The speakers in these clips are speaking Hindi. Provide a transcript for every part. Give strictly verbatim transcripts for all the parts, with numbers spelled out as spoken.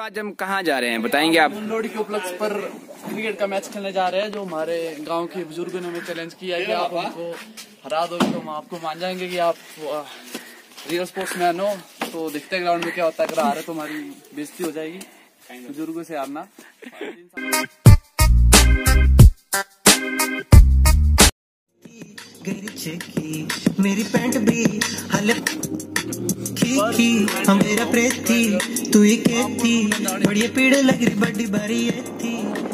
आज हम कहाँ जा रहे हैं बताएंगे आप? लोहड़ी के उपलक्ष्य पर क्रिकेट का मैच खेलने जा रहे हैं। जो हमारे गांव के बुजुर्गों ने हमें चैलेंज किया है कि आप हमको हरा दोगे तो हम आपको मान जाएंगे कि आप रियल स्पोर्ट्समैन हो। तो देखते हैं ग्राउंड में क्या होता है। अगर हारे तो हमारी बेइज्जती हो जाएगी, बुजुर्गों से हारना। मेरी पैंट भी हल्क की हम मेरा प्रेत थी तू ही के थी बड़ी पीड़ लग रही बड़ी भारी थी।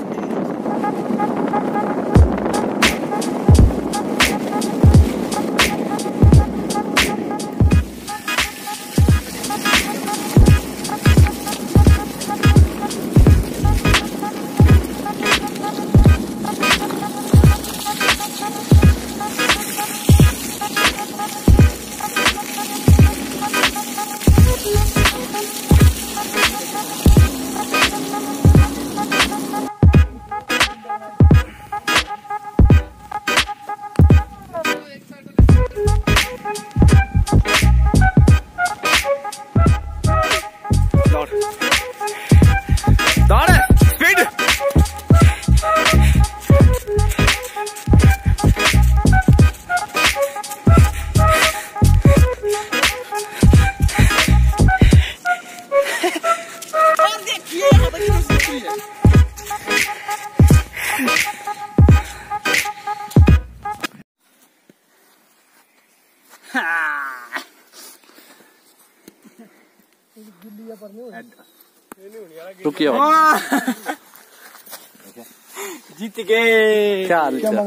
जीत गए। क्या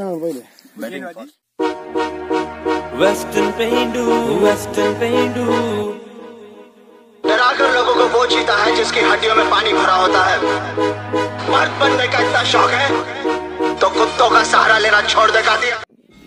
वेस्टर्न पेंडू वेस्टर्न पेंडू डराकर लोगों को वो जीता है जिसकी हड्डियों में पानी भरा होता है। मर्द बनने का इतना शौक है तो कुत्तों का सहारा लेना छोड़ देगा दिया।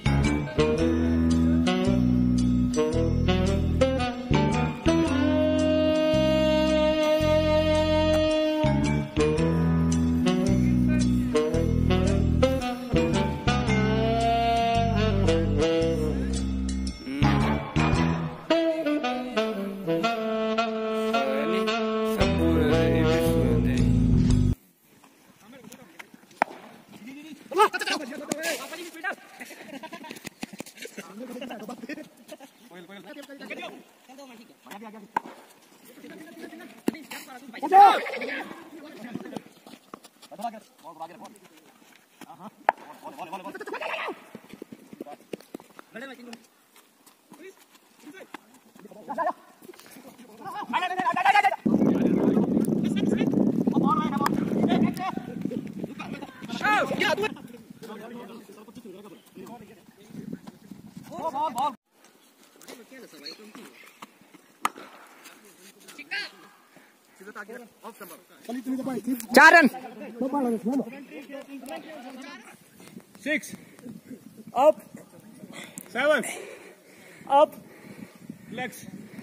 चार run. Six up seven up legs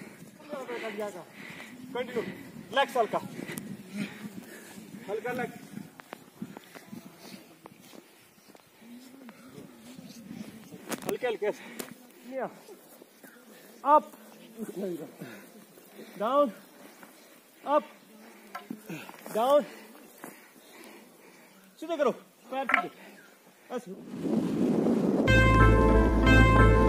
continue legs हल्का हल्का लेग हल्के हल्के अप डाउन अप डाउन सीधे करो पैर सीधे।